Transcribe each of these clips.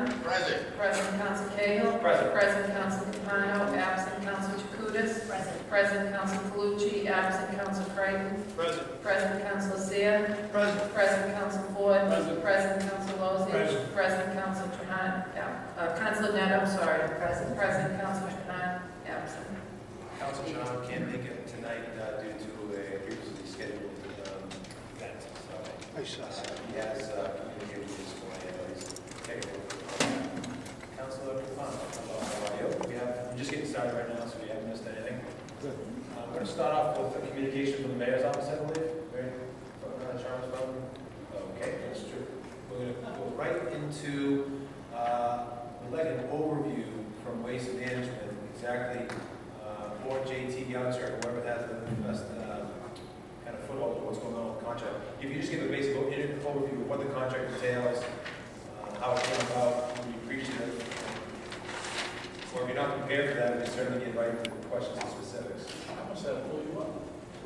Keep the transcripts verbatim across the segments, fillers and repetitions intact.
Trahan. Present. President Council Cahill. Present. President Council Capano, absent Council Jacutis. Present. President Council Calucci, absent Council Creighton. Present. President Council Seer. Present. President Council Ford. Present. President Council Lozey. Present. President Council Trahan, yeah, uh, Council Net, I'm sorry. Present. President Council Trahan, absent. Council Trahan can't make it tonight uh, due to a previously scheduled um, event. So I saw uh, he has uh, communicated with this morning. Uh, he's capable. Councilor Capano, how are you? We have, we're just getting started right now, so we haven't missed anything. Good. Uh, we're going to start off with a communication from the mayor's office, I believe. Right? Uh, Charles Bowden. Okay, that's true. We're going to go right into, uh, we'd like an overview from Waste Management, exactly, uh, or J T Gallagher, or whoever has the best uh, kind of foothold of what's going on with the contract. If you just give a basic overview of what the contract entails, uh, how it came about, when you appreciate it, or if you're not prepared for that, we can certainly get right into the questions and specifics. How much that pull you up?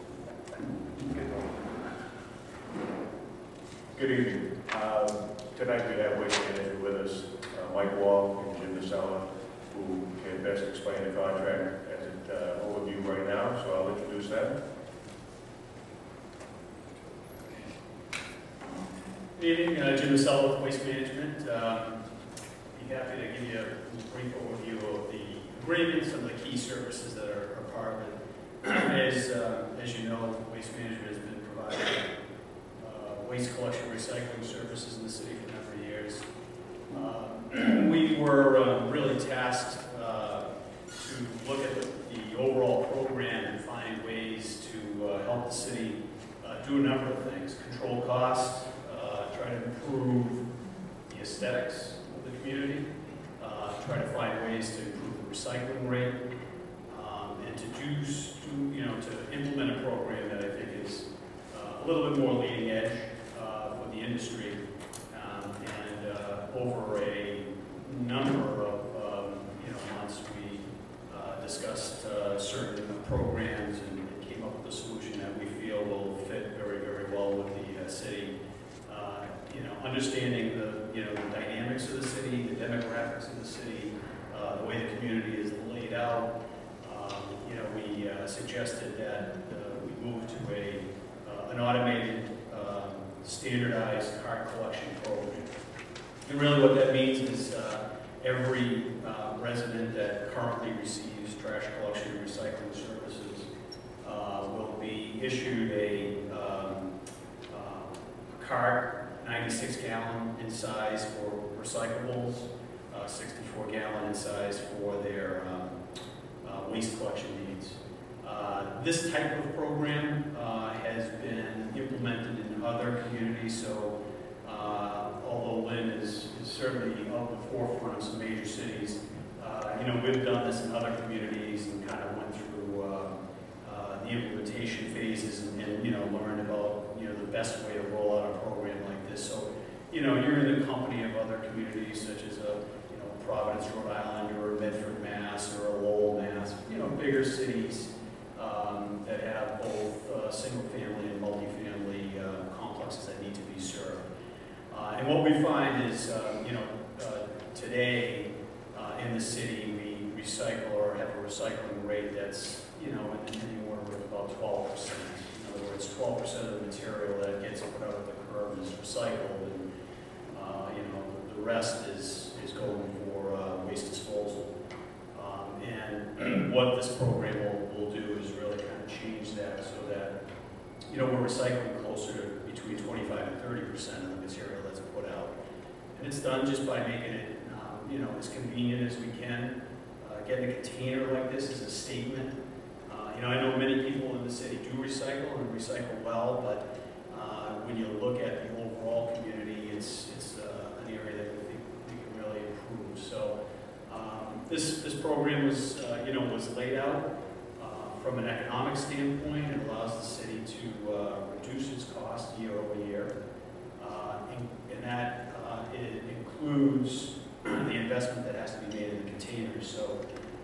Good evening. Um, tonight we have Waste Management with us, uh, Mike Wall and Jim DeSalma, who can best explain the contract as an uh, overview right now, so I'll introduce them. Good evening, uh, Jim DeSalma with Waste Management. Um, be happy to give you a brief overview of the agreement, some of the key services that are, are part of it. As, uh, as you know, Waste Management has been providing uh, waste collection recycling services in the city for a number of years. Uh, we were uh, really tasked uh, to look at the, the overall program and find ways to uh, help the city uh, do a number of things. Control costs, uh, try to improve the aesthetics of the community, uh, try to find ways to improve the recycling rate, um, and to do, to, you know, to implement a program that I think is uh, a little bit more leading edge uh, for the industry. Um, and uh, over a number of um, you know, months, we uh, discussed uh, certain programs and, and came up with a solution that we feel will fit very, very well with the uh, city. Uh, you know, understanding the you know the dynamics of the city, the demographics of the city, uh, the way the community is laid out. Um, you know, we uh, suggested that uh, we move to a uh, an automated, um, standardized card collection program. And really, what that means is uh, every uh, resident that currently receives trash collection and recycling services uh, will be issued a um, uh, card, ninety-six gallon in size for recyclables, uh, sixty-four gallon in size for their um, uh, waste collection needs. Uh, this type of program uh, has been implemented in other communities, so uh, although Lynn is, is certainly on the forefront of some major cities, uh, you know, we've done this in other communities and kind of went through uh, uh, the implementation phases and, and, you know, learned about, you know, the best way to roll out a program like this. So, you know, you're in the company of other communities such as, a, you know, Providence, Rhode Island, or Medford, Mass, or a Lowell, Mass, you know, bigger cities um, that have both uh, single-family and multifamily uh, complexes that need to be served. Uh, and what we find is, uh, you know, uh, today uh, in the city we recycle or have a recycling rate that's, you know, in anywhere with about twelve percent. In other words, twelve percent of the material that gets put out of the curb is recycled, and uh, you know, the rest is is going for uh, waste disposal. Um, and what this program will, will do is really kind of change that so that, you know, we're recycling closer to between twenty-five and thirty percent of the material that's put out. And it's done just by making it, um, you know, as convenient as we can. Uh, getting a container like this is a statement. Uh, you know, I know many people in the city do recycle and recycle well, but uh, when you look at the overall community, it's, it's uh, an area that we think we can really improve. So um, this, this program was, uh, you know, was laid out uh, from an economic standpoint. It allows the city to uh, reduce its cost year over year. Uh, and, and that uh, it includes the investment that has to be made in the containers. So,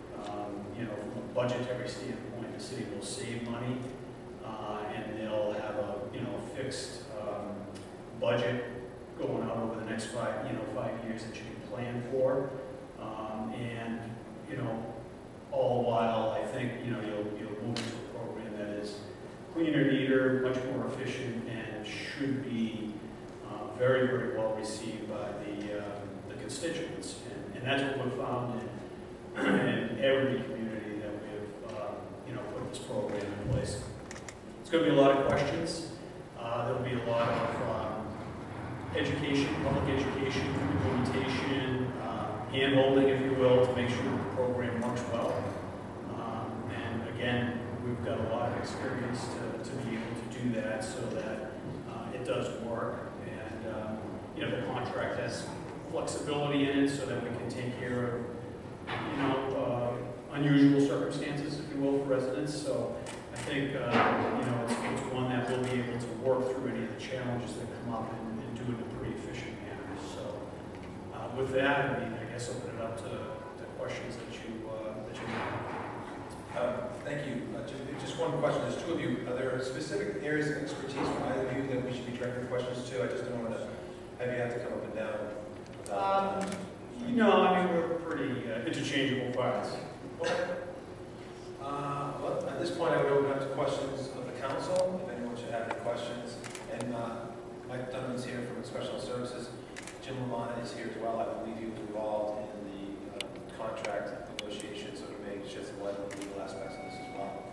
um, you know, from a budgetary standpoint, the city will save money, uh, and they'll have a, you know, fixed um, budget going out over the next five, you know, five years that you can plan for. Um, and, you know, all the while, I think, you know, you'll, you'll move into a program that is cleaner, neater, much more efficient, and should be uh, very, very well received by the, um, the constituents. And, and that's what we've found in, in every community that we've, um, you know, put this program in place. It's going to be a lot of questions. Uh, there'll be a lot of um, education, public education, implementation, uh, hand-holding, if you will, to make sure that the program works well. Um, and again, we've got a lot of experience to, to be able to do that so that uh, it does work. And um, you know, the contract has flexibility in it so that we can take care of, you know, uh, unusual circumstances, if you will, for residents. So I think, uh, you know, it's, it's one that we'll be able to work through any of the challenges that come up and, and do it in a pretty efficient manner. So uh, with that, I mean, I guess open it up to, to questions that you, uh, that you have. Uh, Thank you. Uh, ju- Just one question. There's two of you. Are there specific areas of expertise from either of you that we should be directing questions to? I just don't want to have you have to come up and down. Um, you know, I mean, we're pretty uh, interchangeable parts. Uh, Well, at this point, I would open up to questions of the council, if anyone should have any questions. And uh, Mike Dunham's here from Special Services. Jim Lamont is here as well. I believe he was involved in the uh, contract negotiations, so he may shed some light on the legal aspects of this as well.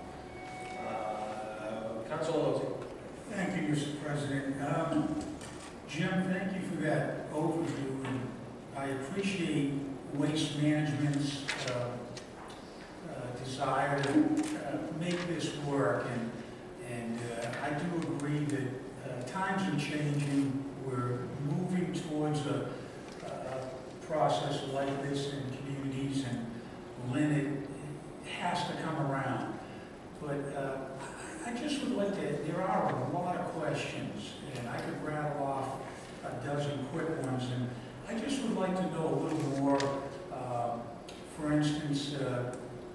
Uh, Councilor Lozey. Thank you, Mister President. Um, Jim, thank you for that overview. And I appreciate Waste Management's uh, uh, desire to uh, make this work. And, and uh, I do agree that uh, times are changing. We're moving towards a, a process like this in communities. And Lynn, it, it has to come around. But uh, I just would like to, there are a lot of questions, and I could rattle off a dozen quick ones, and I just would like to know a little more. Uh, for instance, uh,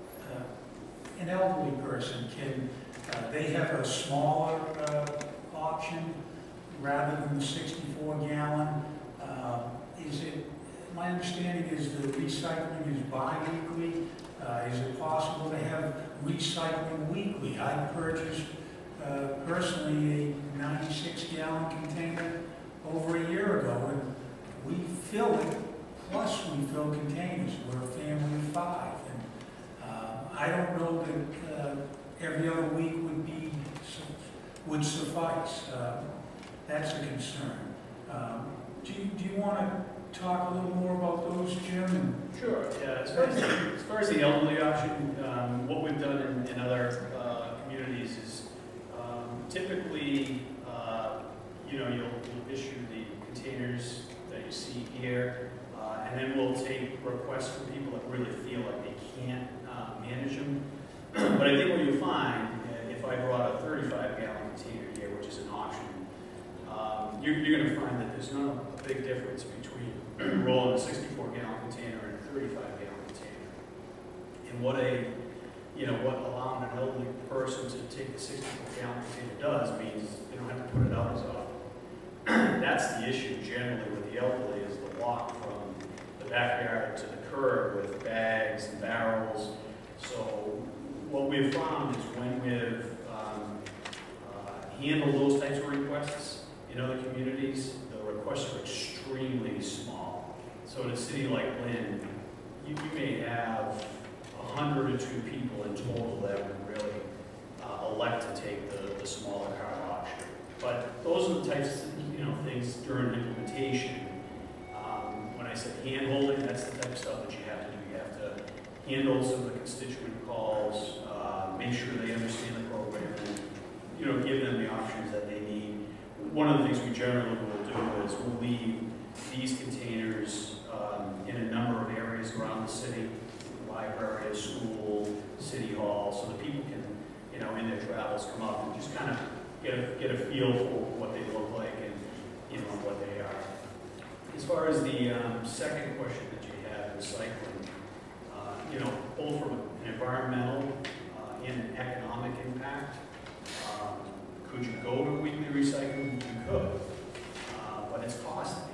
uh, an elderly person, can uh, they have a smaller uh, option rather than the sixty-four gallon? Uh, is it, my understanding is the recycling is bi-weekly. Uh, is it possible to have recycling weekly? I purchased uh, personally a ninety-six gallon container over a year ago, and we fill it, plus we fill containers. We're a family of five. And uh, I don't know that uh, every other week would be would suffice. Uh, that's a concern. Um, do, you, do you want to talk a little more about those, Jim? Sure. Yeah. As far as the, as far as the elderly option, um, what we've done in, in other uh, communities is um, typically, uh, you know, you'll, you'll issue the containers that you see here, uh, and then we'll take requests from people that really feel like they can't uh, manage them. But I think what you'll find, uh, if I brought a thirty-five gallon container here, which is an option, um, you're, you're going to find that there's not a big difference between rolling a sixty-four gallon container and a thirty-five gallon container. And what a, you know, what allowing an elderly person to take the sixty-four gallon container does means they don't have to put it out as often. That's the issue generally with the elderly, is the walk from the backyard to the curb with bags and barrels. So what we've found is when we've um, uh, handled those types of requests in other communities, the requests are extremely small. So in a city like Lynn, you, you may have a hundred or two people in total that would really uh, elect to take the, the smaller car option. But those are the types of, you know, things during implementation. Um, when I said hand-holding, that's the type of stuff that you have to do. You have to handle some of the constituent calls, uh, make sure they understand the program, and, you know, give them the options that they need. One of the things we generally will do is we'll leave these containers um, in a number of areas around the city, library, a school, city hall, so that people can, you know, in their travels come up and just kind of get a, get a feel for what they look like and, you know, what they are. As far as the um, second question that you had, recycling, uh, you know, both from an environmental uh, and an economic impact, um, could you go to weekly recycling? You could, uh, but it's costly.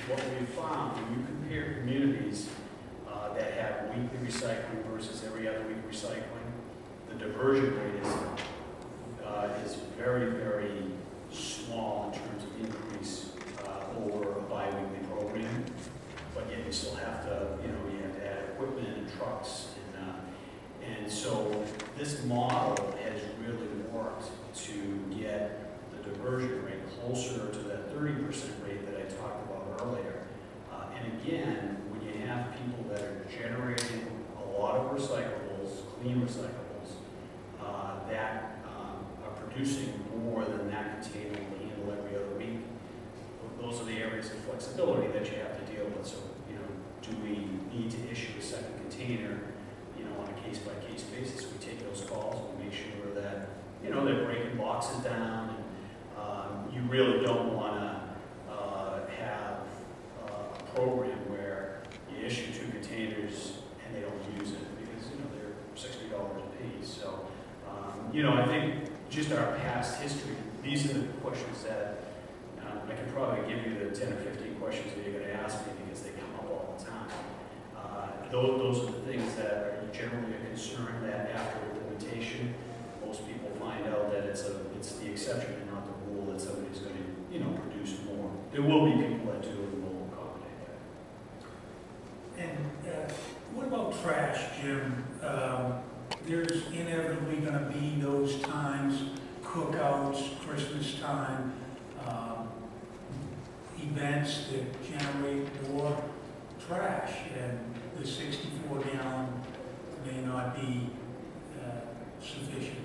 what we've found, when you compare communities uh, that have weekly recycling versus every other week recycling, the diversion rate is, uh, is very, very small in terms of increase uh, over a bi-weekly program. But yet you still have to, you know, you have to add equipment and trucks. And, uh, and so this model has really worked to get the diversion rate closer to that thirty percent rate that I talked about earlier. Uh, and again, when you have people that are generating a lot of recyclables, clean recyclables, uh, that um, are producing more than that container will handle every other week, those are the areas of flexibility that you have to deal with. So, you know, do we need to issue a second container, you know, on a case-by-case basis? We take those calls, we make sure that, you know, they're breaking boxes down, and um, you really don't want to uh, have uh, a program where you issue two containers and they don't use it because, you know, they're sixty dollars a piece. So, um, you know, I think just our past history, these are the questions that Um, I can probably give you the ten or fifteen questions that you're going to ask me because they come up all the time. Uh, those, those are the things that are generally a concern that after implementation, most people find out that it's a it's the exception and not the rule that somebody's going to, you know, produce more. There will be people that do and will accommodate that. And uh, what about trash, Jim? Um, there's inevitably going to be those times, cookouts, Christmas time, um, events that generate more trash, and the sixty-four gallon may not be uh, sufficient.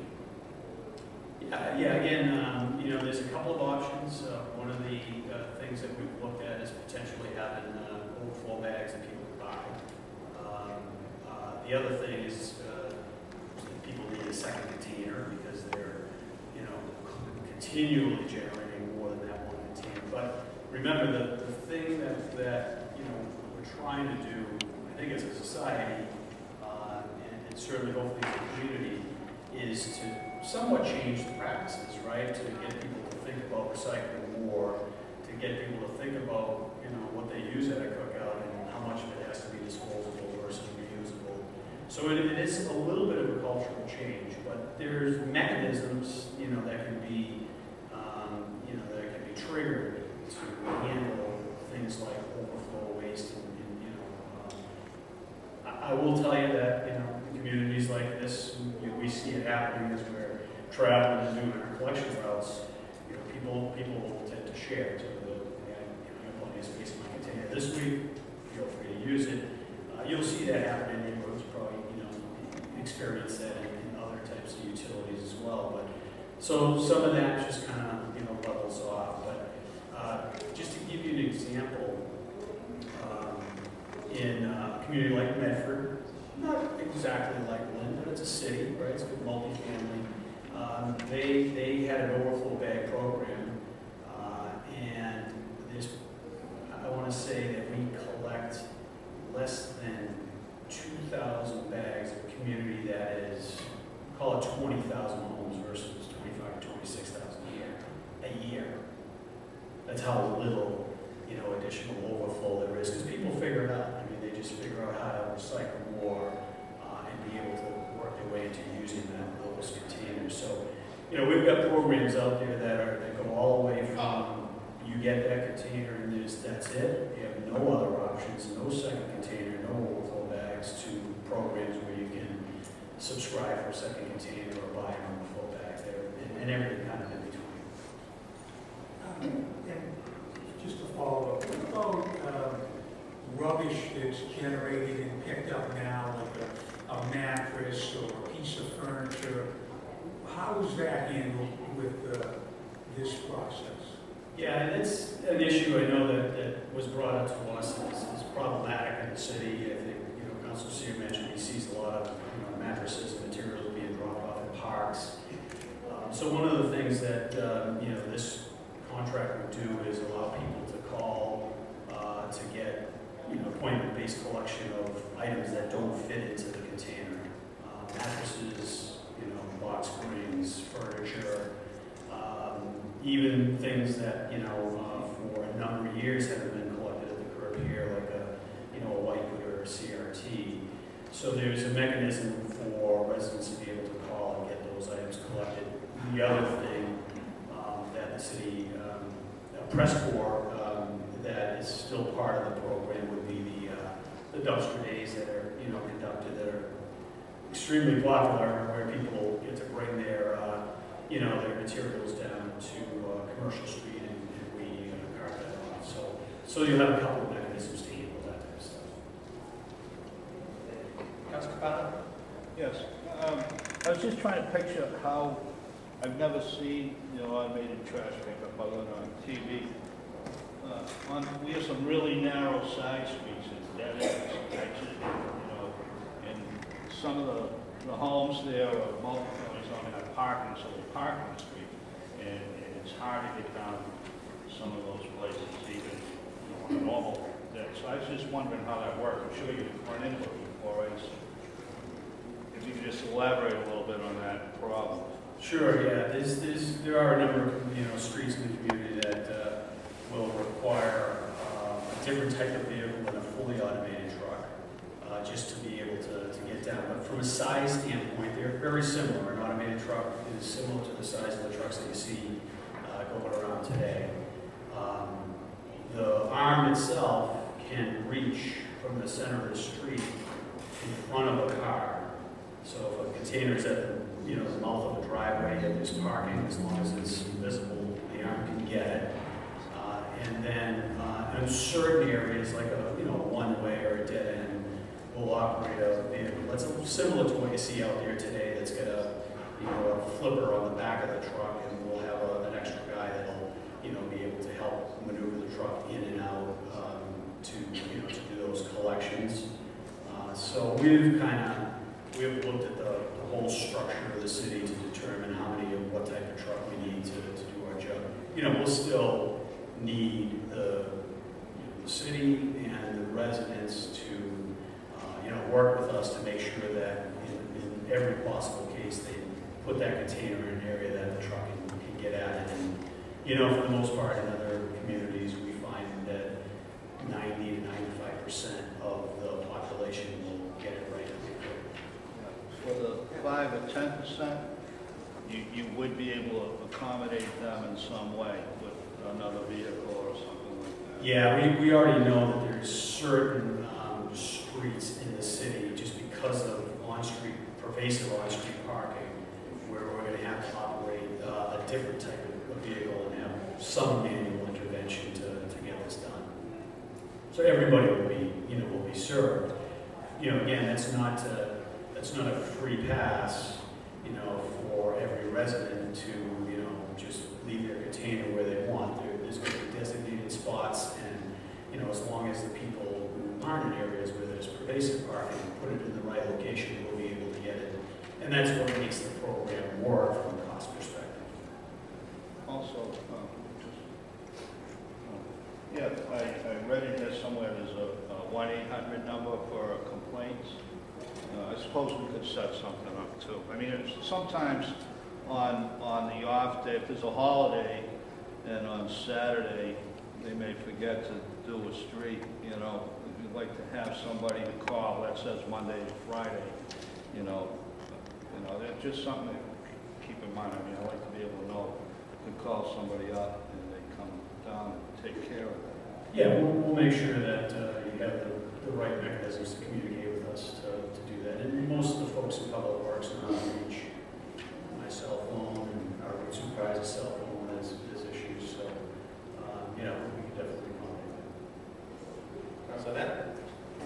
Yeah, yeah. Again, um, you know, there's a couple of options. Uh, one of the uh, things that we've looked at is potentially having uh, overflow bags that people can buy. Um, uh, the other thing is uh, that people need a second container because they're, you know, continually generating more than that one container. But remember, the, the thing that, that, you know, we're trying to do, I think as a society, uh, and, and certainly hopefully as a community, is to somewhat change the practices, right? To get people to think about recycling more, to get people to think about, you know, what they use at a cookout and how much of it has to be disposable versus reusable. So it, it is a little bit of a cultural change, but there's mechanisms, you know, that can be, um, you know, that can be triggered to handle things like overflow waste and, and you know, um, I, I will tell you that, you know, in communities like this, we, we see it happening as we're traveling and doing our collection routes. You know, people people will tend to share. So the, you know, I have plenty of space in my container this week. Feel free to use it. Uh, you'll see that happen in neighborhoods. Probably, you know, experience that in, in other types of utilities as well. But so some of that just kind of, you know, levels off. But uh, just to give you an example, um, in uh, a community like Medford, not exactly like Lynn, but it's a city, right? It's a multi-family. Um, they they had an overflow bag program, uh, and there's, I want to say that we collect less than two thousand bags of a community that is, call it twenty thousand homes versus twenty-five to twenty-six thousand a year. A year. That's how little, you know, additional overflow there is, because people figure it out. I mean, they just figure out how to recycle more uh, and be able to work their way into using that, those containers. So, you know, we've got programs out there that are that go all the way from you get that container and there's that's it. You have no other options, no second container, no overflow bags, to programs where you can subscribe for a second container or buy an overflow bag there, and, and everything kind of in between. Um, and just to follow up, what about uh, rubbish that's generated and picked up now, like a, a mattress or a piece of furniture? How is that handled with uh, this process? Yeah, and it's an issue I know that, that was brought up to us and is, is problematic in the city. I think, you know, Councilor Seer mentioned he sees a lot of, you know, mattresses and materials being dropped off in parks. Um, so one of the things that, um, you know, this contract would do is allow people to call uh, to get, you know, appointment-based collection of items that don't fit into the container. Uh, mattresses, you know, box springs, furniture, um, even things that, you know, uh, for a number of years haven't been collected at their C R T. So there's a mechanism for residents to be able to call and get those items collected. The other thing um, that the city um, pressed for um, that is still part of the program would be the, uh, the dumpster days that are, you know, conducted that are extremely popular, where people get to bring their, uh, you know, their materials down to uh, Commercial Street and, and we uh, cart that off. So, so you'll have a couple of mechanisms to handle that type of stuff. Councilor Capano? Yes, um, I was just trying to picture how, I've never seen, you know, automated trash pickup other than on T V. Uh, on, we have some really narrow side streets and dead ends, actually, you know, and some of the, the homes there are multi-families don't have parking, so they park on the street, and, and it's hard to get down some of those places, even, you know, on a normal day. So I was just wondering how that works. I'm sure you've run into it before. It's, if you could just elaborate a little bit on that problem. Sure, yeah. There's, there's, there are a number of, you know, streets in the community that uh, will require uh, a different type of vehicle than a fully automated truck, uh, just to be able to, to get down. But from a size standpoint, they're very similar. An automated truck is similar to the size of the trucks that you see uh, going around today. Um, the arm itself can reach from the center of the street in front of a car. So if a container is at the, you know, the mouth of a driveway and there's parking, as long as it's visible, the arm can get it. Uh, and then uh, in certain areas, like a, you know, a one-way or a dead end, we'll operate a vehicle that's similar to what you see out there today. That's got a, you know, a flipper on the back of the truck, and we'll have a, an extra guy that'll, you know, be able to help maneuver the truck in and out um, to, you know, to do those collections. Uh, so we've kind of We've looked at the, the whole structure of the city to determine how many of what type of truck we need to, to do our job. You know, we'll still need the, you know, the city and the residents to, uh, you know, work with us to make sure that in, in every possible case they put that container in an area that the truck can, can get at. And, you know, for the most part in other communities, we find that ninety to ninety-five percent of the population will get it right. For the five or ten percent, you, you would be able to accommodate them in some way with another vehicle or something like that. Yeah, we, we already know that there's certain um, streets in the city, just because of on-street, pervasive on-street parking, where we're going to have to operate uh, a different type of vehicle and have some manual intervention to, to get this done. So everybody will be, you know, will be served. You know, again, that's not uh, It's not a free pass, you know, for every resident to, you know, just leave their container where they want. There, there's going to be designated spots, and, you know, as long as the people who aren't in areas where there's pervasive parking put it in the right location, we'll be able to get it. And that's what makes the program work from a cost perspective. Also, um, just, um, yeah, I, I read in here somewhere there's a one eight hundred number for complaints. Uh, I suppose we could set something up too. I mean, it's, sometimes on on the off day, if there's a holiday, and on Saturday they may forget to do a street. You know, we'd like to have somebody to call that says Monday to Friday. You know, you know, that's just something to keep in mind. I mean, I like to be able to know to call somebody up and they come down and take care of that. Yeah, we'll, we'll make sure that uh, you have the, the right mechanisms to communicate with us to, to do that. And most of the folks in Public Works know how to reach my cell phone and our supervisor's cell phone when there's, there's issues. So, um, you know, we can definitely accommodate that. So that?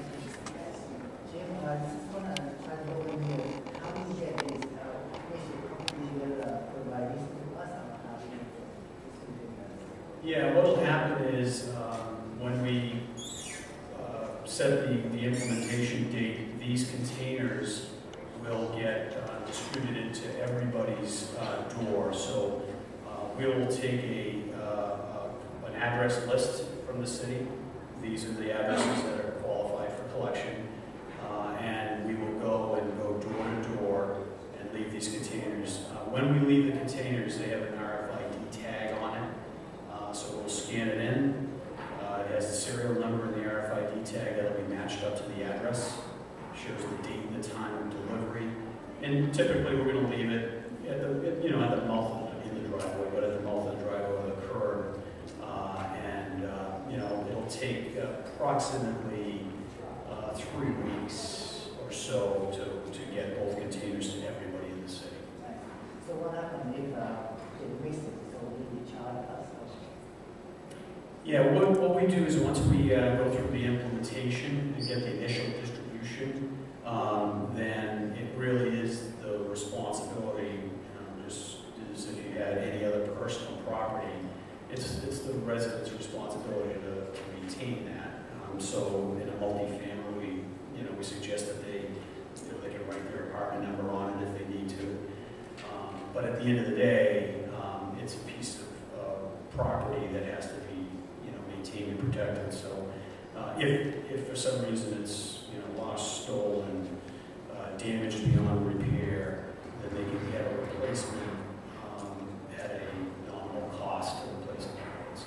Jim, I just want to try to go in here. How do you get this uh, information company will uh, provide this to us or how do you Yeah, what will happen is um, when we uh, set the, the implementation date, these containers will get uh, distributed to everybody's uh, door. So uh, we will take a, uh, an address list from the city. These are the addresses that are qualified for collection. Uh, and we will go and go door to door and leave these containers. Uh, when we leave the containers, they have an R F I D tag on it. Uh, so we'll scan it in. Uh, it has the serial number and the R F I D tag that will be matched up to the address. address, shows the date and the time of delivery, and typically we're going to leave it at the, at, you know, at the mouth of the, in the driveway, but at the mouth of the driveway or the curb, uh, and uh, you know, it'll take approximately uh, three weeks or so to, to get both containers to everybody in the city. So what happened if uh, they missed it, so we charge us? Yeah, what, what we do is once we uh, go through the implementation and get the initial distribution, um, then it really is the responsibility, you know, just as if you had any other personal property, it's, it's the resident's responsibility to, to maintain that. Um, so in a multi-family, we, you know, we suggest that they, you know, they can write their apartment number on it if they need to. Um, but at the end of the day, um, it's a piece of uh, property that has to be, you know, maintained and protected. So uh, if, if for some reason it's, you know, lost, stolen, uh, damaged beyond repair, then they can get a replacement um, at a nominal cost to replace it. So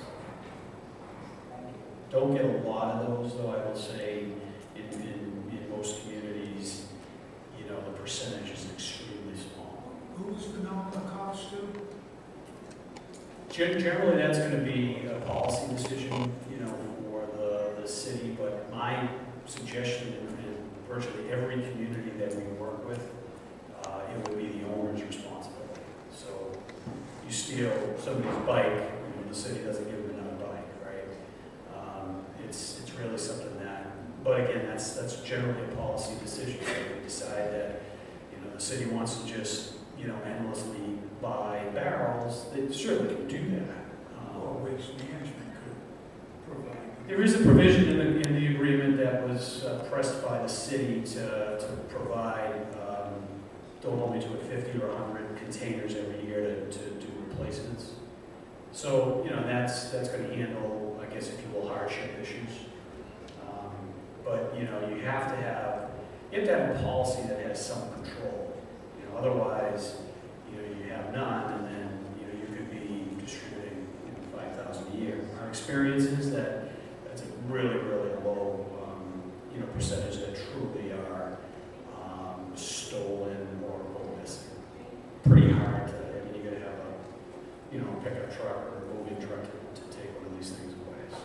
don't get a lot of those, though. I will say in, in, in most communities, you know, the percentage is extremely small. Who's the nominal cost to? Gen- Generally, that's going to be a policy decision, you know, for the, the city, but my suggestion in, in virtually every community that we work with, uh, it would be the owner's responsibility. So you steal somebody's bike, you know, the city doesn't give them another bike, right? Um, it's, it's really something that, but again, that's, that's generally a policy decision. If we decide that, you know, the city wants to just, you know, endlessly buy barrels, they certainly can do that. Um, Or waste management could provide. There is a provision in the, in the agreement that was uh, pressed by the city to, to provide, um, don't hold me to it, fifty or one hundred containers every year to, to do replacements. So, you know, that's, that's going to handle, I guess, if you will, hardship issues. Um, but, you know, you have to have, you have to have a policy that has some control. You know, otherwise, you know, you have none, and then, you know, you could be distributing, you know, five thousand a year. Our experience is that that's a really, really low, um, you know, percentage that truly are um, stolen or go missing. Pretty hard to, I mean, you got to have a, you know, pickup truck or a moving truck to, to take one of these things away. So.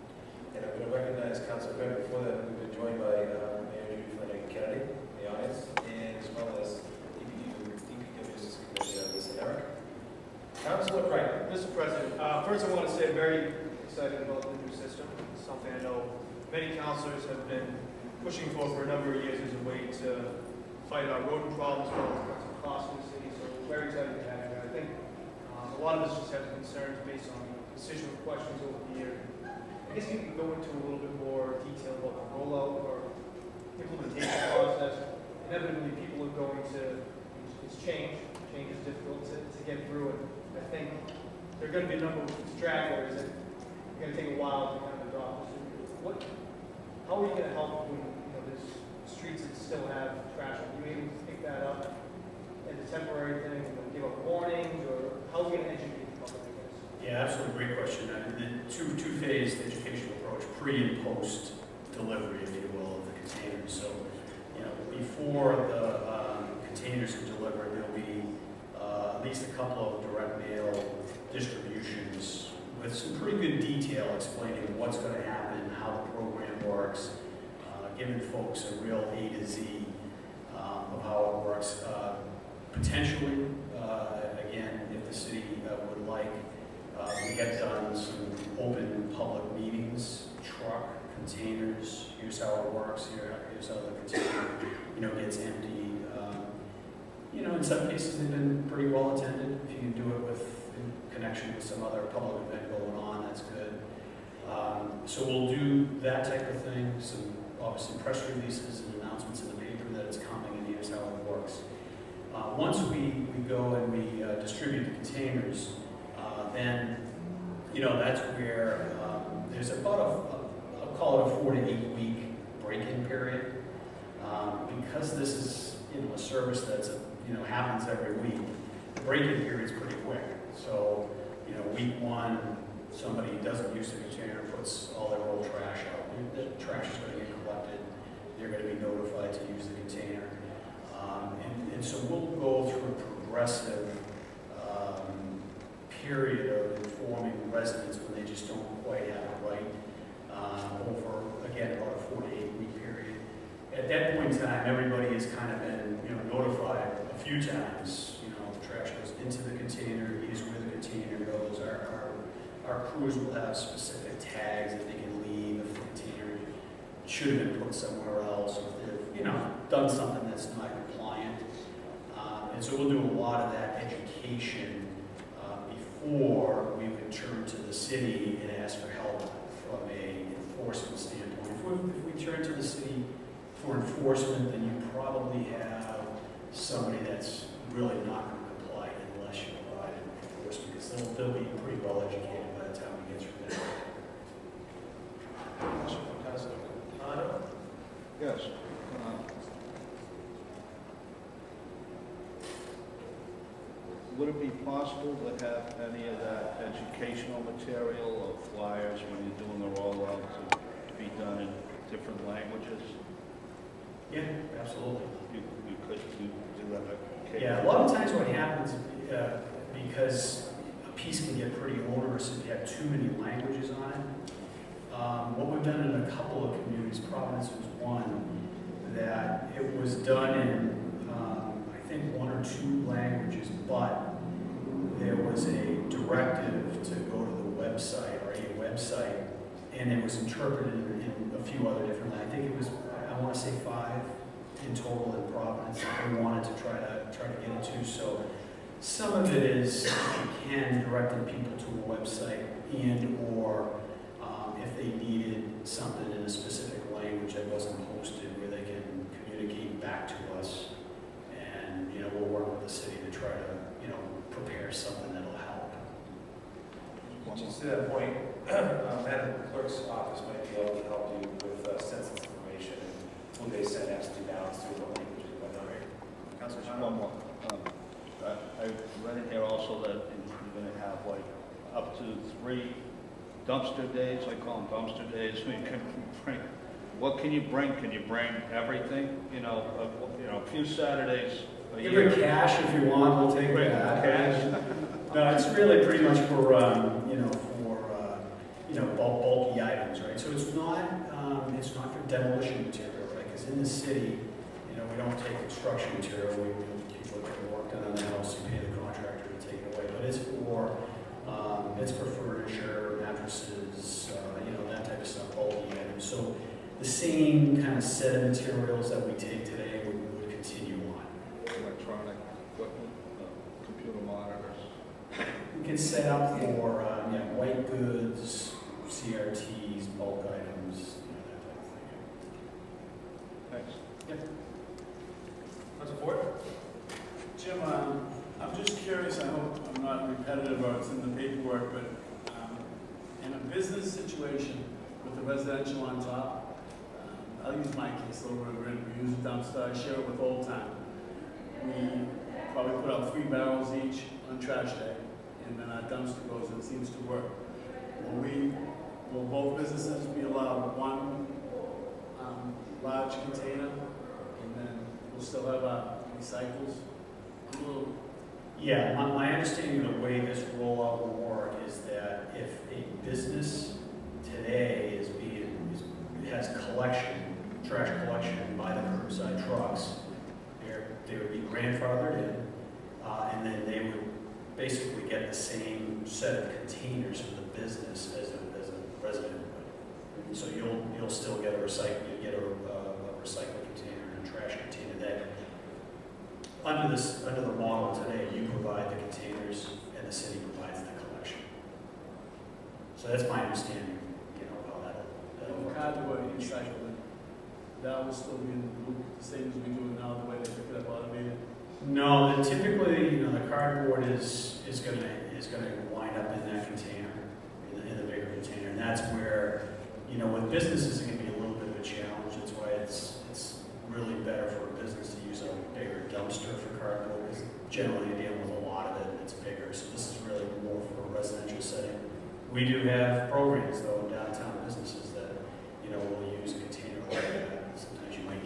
And I'm going to recognize Council Member. Before that, we've been joined by uh, Mayor Judy Flanagan Kennedy in the audience, and as well as D P W Assistant Commissioner Lisa Eric. Councilor Creighton. Mister President, uh, first I want to say I'm very excited about the new system. It's something I know many councilors have been pushing for for a number of years as a way to fight our rodent problems, as well as some costs in the city. So we're very excited to have it. I think um, a lot of us just have concerns based on decision questions over the year. I guess you can go into a little bit more detail about the rollout or implementation process. Inevitably, people are going to, it's change. Change is difficult to, to get through, and I think there are going to be a number of stragglers that are going to take a while to kind of adopt this. What, how are you going to help when, you know, there's streets that still have trash? Are you able to pick that up as a temporary thing, and give up warnings, or how are we going to educate the public, I guess? Yeah, absolutely, great question. I mean, the two, two-phased educational approach, pre and post delivery, if you will, of the containers. So, you know, before the um, containers are delivered, there'll be uh, at least a couple of direct mail distributions with some pretty good detail explaining what's going to happen, how the program works, uh, giving folks a real A to Z um, of how it works. Uh, potentially, uh, again, if the city uh, would like, uh, we have done some open public meetings, truck, containers, here's how it works, here, here's how the container, you know, gets emptied. Um, you know, in some cases they've been pretty well attended. If you can do it with, in connection with some other public event going on, that's good. Um, so we'll do that type of thing, some obviously press releases and announcements in the paper that it's coming and here's how it works. Uh, once we, we go and we uh, distribute the containers, uh, then, you know, that's where um, there's about a, a, I'll call it a four to eight week break-in period. Um, because this is, you know, a service that's, a, you know, happens every week, the break-in period is pretty quick. So, you know, week one, somebody doesn't use the container, puts all their old trash out. The trash is going to get collected. they're going to be notified to use the container. Um, and, and so we'll go through a progressive um, period of informing residents when they just don't quite have it right, um, over, again, about a four to eight week period. At that point in time, everybody has kind of been, you know, notified a few times. You know, the trash goes into the container, here's where the container goes. Our, our, our crews will have specific tags that they can leave if the container should have been put somewhere else, or if they've, you know, done something that's not compliant. Um, and so we'll do a lot of that education uh, before we would turn to the city and ask for help from a enforcement standpoint. If we, if we turn to the city for enforcement, then you probably have somebody that's really not going to comply unless you provide enforcement, because they'll, they'll be pretty well educated by the time we get through that. Councilor Capano? Yes. Uh, Would it be possible to have any of that educational material or flyers when you're doing the rollout to be done in different languages? Yeah, absolutely. You, you could do, do that. Okay. Yeah, a lot of times what happens, uh, because a piece can get pretty onerous if you have too many languages on it. Um, what we've done in a couple of communities, Providence was one, that it was done in, um, I think, one or two languages, but there was a directive to go to the website, or a website, and it was interpreted in, in a few other different languages. I think it was, I want to say five in total in Providence that we wanted to try to try to get into. So some of it is, if you can, directing people to a website, and or um, if they needed something in a specific language that wasn't posted, where they can communicate back to us, and you know we'll work with the city to try to you know prepare something that'll help. Just to that point, uh, Madam Clerk's office might be able to help you with uh, census information and who they send out to balance through the languages and whatnot. Councilor Just Capano? one more. Um, I, I read in here also that you're going to have like up to three dumpster days. I call them dumpster days. So you can bring, what can you bring? Can you bring everything? You know, uh, you know, a few Saturdays a Give year. her cash if you want. We'll take Bring that. cash. No, it's really pretty much for, um, you know, for, uh, you know, bulk, bulky items, right? So it's not, um, it's not for demolition material, right? Because in the city, you know, we don't take construction material. We, we keep looking at work done on the house, you pay the contractor to take it away. But it's for, um, it's for furniture, mattresses, uh, you know, that type of stuff, bulky items. So the same kind of set of materials that we take today would, would continue on. Electronic equipment, uh, computer monitors. We can set up for um, yeah, white goods, C R Ts, bulk items, you know, that type of thing. Thanks. Councilor Ford? Jim, um, I'm just curious, I hope I'm not repetitive or it's in the paperwork, but um, in a business situation with the residential on top, um, I'll use my case over at Brent. We use a dumpster, I share it with Old Town. We probably put out three barrels each on trash day, and then our dumpster goes, and it seems to work. Will we, will both businesses be allowed one um, large container, and then we'll still have our recycles? I'm a little Yeah, my, my understanding of the way this rollout will work is that if a business today is being, is, has collection, trash collection by the curbside trucks, they're, they would be grandfathered in, uh, and then they would basically get the same set of containers for the business as a, as a resident would. So you'll, you'll still get a recycle, you get a, a, a recycle container and a trash container that Under this, under the model today, you provide the containers and the city provides the collection. So that's my understanding, you know, how that'll, that'll work. cardboard recycling. That will still be in the loop, the same as we do it now, the way they pick it up automated. No, the, typically, you know, the cardboard is, is gonna, is gonna wind up in that container, in the, in the bigger container. And that's where, you know, with businesses, it can be a little bit of a challenge. That's why it's, it's really better for a business to use a bigger dumpster for cardboard, because generally you're dealing with a lot of it and it's bigger. So this is really more for a residential setting. We do have programs though in downtown businesses that, you know, will use a container like that. Sometimes you might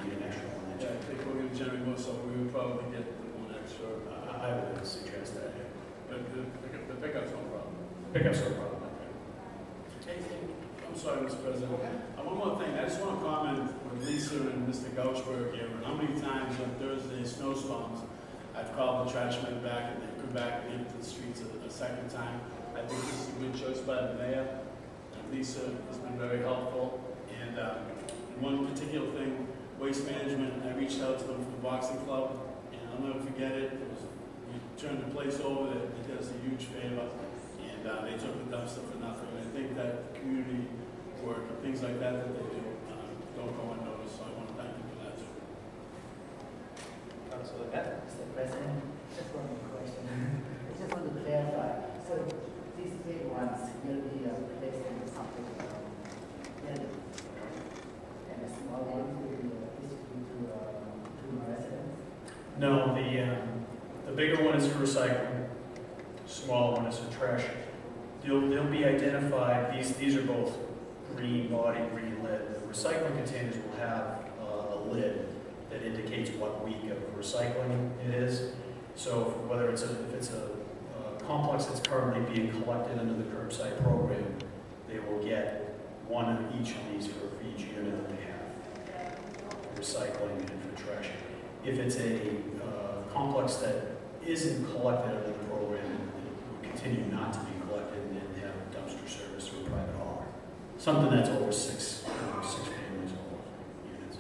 pickups are a problem. Hey, I'm sorry, Mister President. Uh, one more thing. I just want to comment with Lisa and Mister Gouchberg here. How many times on Thursday snowstorms I've called the trash men back and they've come back and emptied the streets a, a second time. I think this is a good choice by the mayor. And Lisa has been very helpful. And um, one particular thing, waste management, I reached out to them from the boxing club, and I'll never forget it. It was, we turned the place over, they, they did us a huge favor, and uh, they took the dumpster for nothing. And I think that community work and things like that that they do uh, don't go unnoticed, so I want to thank them for that too. Councilor Net? Mister President, just one more question. I just want to clarify. So these big ones will be uh, placed in something um, building, and the small ones will be uh, distributed to uh, to residents. No, the, um, the bigger one is for recycling, smaller one is for trash. They'll, they'll be identified, these, these are both green body, green lid. The recycling containers will have uh, a lid that indicates what week of recycling it is. So whether it's a, if it's a uh, complex that's currently being collected under the curbside program, they will get one of each of these for, for each unit that they have, for recycling and for trash. If it's a uh, complex that isn't collected under the program, it will continue not to be collected and then have a dumpster service through a private hauler. Something that's over six, uh, six families or units.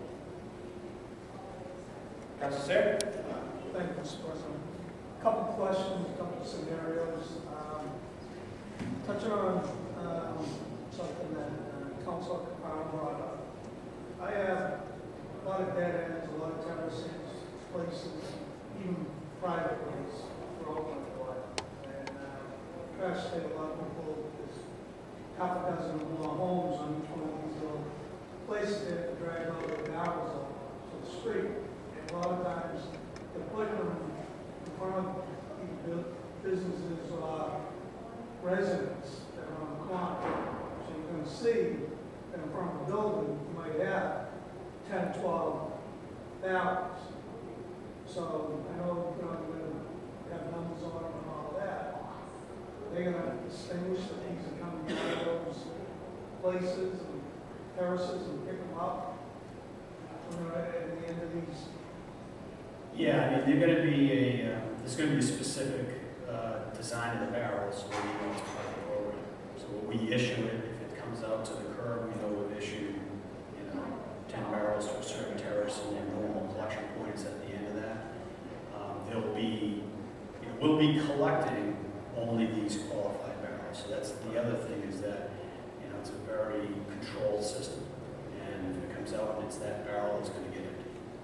Councilor Sarah? Thank you, Mister President. A couple of questions, a couple of scenarios. Um, touching on um, something that uh, Councilor Capano brought up. I have a lot of dead ends, a lot of terraces, places, even private ways for open water. And uh, trash state, a lot of people, there's half a dozen or more homes on each one of these little places there to drag all their barrels up to the street. And a lot of times, they're putting them in front of either businesses or residents that are on the corner. So you're going to see that in front of the building, you might have ten, twelve barrels. So I know you know, you're going to have numbers on them and all that. They're going to distinguish that these are coming out of those places and terraces and pick them up. You know, at the end of these. Yeah, I mean, they're going to be a, uh, there's going to be a specific uh, design of the barrels when we go to the program. So when we issue it, if it comes out to the curb, we know we've issued, you know, ten barrels to a certain terrace and then normal collection points at the end of that. Um, there'll be, you know, we'll be collecting only these qualified barrels. So that's the other thing is that, you know, it's a very controlled system. And if it comes out and it's that barrel, it's going to get empty.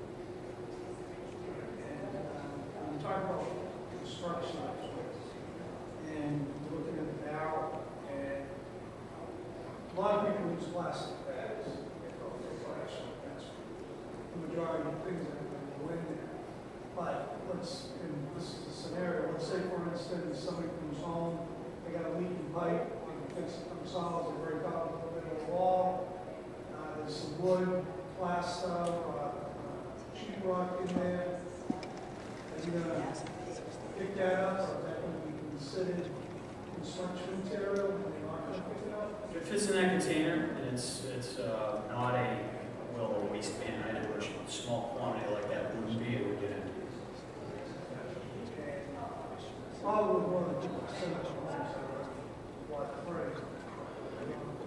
We talk about construction, and looking at the barrel, and a lot of people use plastic bags. They go for collection. That's the majority of things that go in there. But let's, and this is a scenario, let's say for instance, somebody comes home, they got a leaking pipe, they can fix it themselves, they break out a little bit of the wall, uh, there's some wood, plaster, uh, uh, sheet rock in there. Are you going to pick that up, or is that going to be considered construction material when they're not going to pick it up? If it fits in that container, and it's, it's uh, not a, well, a waistband item, or a small quantity like that wouldn't be, it would get empty. Probably one of the two percent of the ones that are what free. And, you know,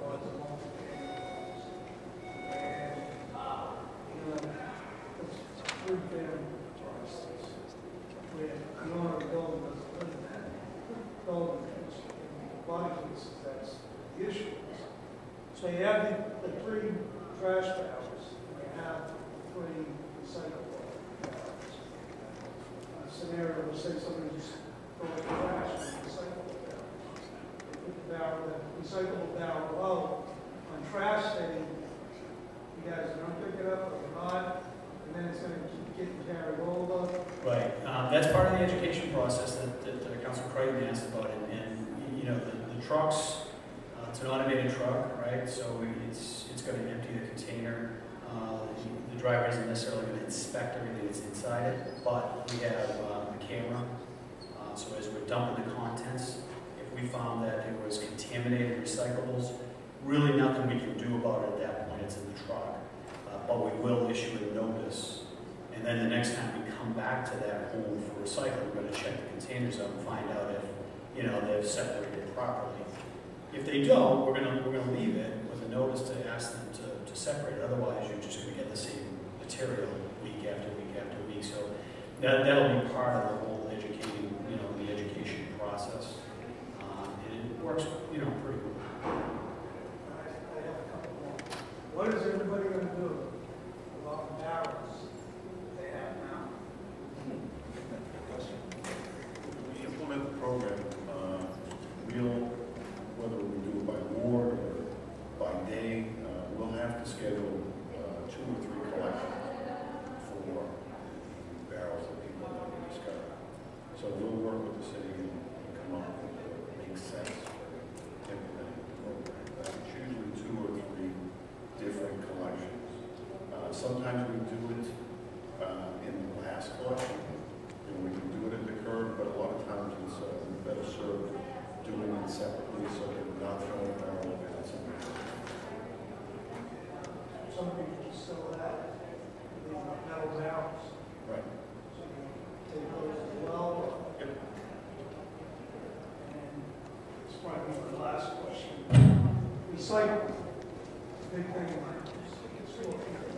it's three family process. Where the owner of the building doesn't live in that building, which in a lot of cases, that's the issue. So you have the, the three trash barrels, and you have three recyclable barrels. A scenario, let's say somebody just throws the trash in the recyclable barrel. They put the barrel, the recyclable barrel out on trash day, you guys are going to pick it up or not, and then it's going to keep getting carried over. Right. Um, that's part of the education process that, that uh, Councilor Creighton asked about. And, and you know, the, the trucks, uh, it's an automated truck, right? So it's it's going to empty the container. Uh, the, the driver isn't necessarily going to inspect everything that's inside it, but we have uh, a camera. Uh, so as we're dumping the contents, if we found that it was contaminated recyclables, really nothing we can do about it at that point, it's in the truck. Uh, but we will issue a notice, and then the next time we come back to that home for recycling, we're gonna check the containers out and find out if, you know, they've separated properly. If they don't, we're gonna, we're gonna leave it with a notice to ask them to, to separate it, otherwise you're just gonna get the same material week after week after week. So that, that'll be part of the whole educating, you know, the education process. Um, and it works, you know, pretty well. I I have a couple more. What is everybody gonna do about the barrels they have now? We implement the program, uh, we'll, whether we do it by ward or by day, uh, we'll have to schedule uh, two or three collections for barrels that people don't discard. So we'll work with the city and come up with what makes sense implementing the program. Uh, It's usually two or three different collections. Uh, Sometimes we do it uh, in the last collection, and we can do it at the curb, but a lot of times it's uh, better served doing it separately so that we're not throwing our own events in there. Some people just sell that, the metal barrels. Right. So you take those as well. Yep. And this might be my last question. Recycling, big thing in my store.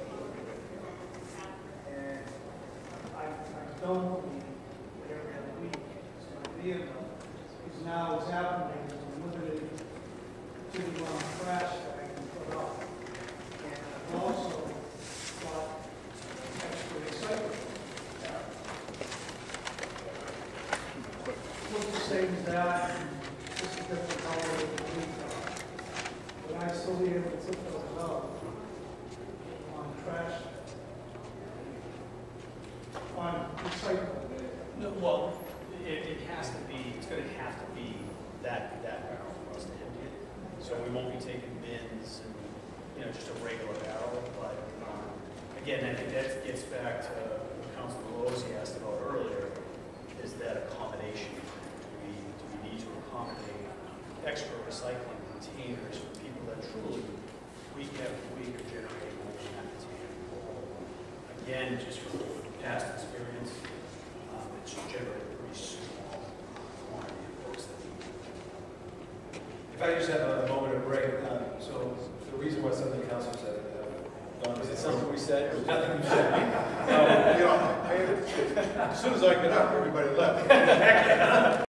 And I, I don't believe that every other week, it's my vehicle, because now what's happening is I'm limited to the amount of trash that I can put up. And I've also got extra recycling. What's the same as that? Just a different color of the week. But I still be able to put those out on trash. On recycling. No, well, it, it has to be, it's gonna have to be that, that barrel for us to empty it. So we won't be taking bins and, you know, just a regular barrel, but, um, again, I think that gets back to what Councilor Rosie asked about earlier, is that accommodation. Do we, do we need to accommodate extra recycling containers for people that truly, week after week, are generating more than that container? Again, just from past experience, um, it's generated a pretty small quantity of folks that need it. If I just have a moment of break, uh, so the reason why some of the councilors have uh, gone, was it something we said? It was nothing you said. Um, You know, I- as soon as I get up, everybody left.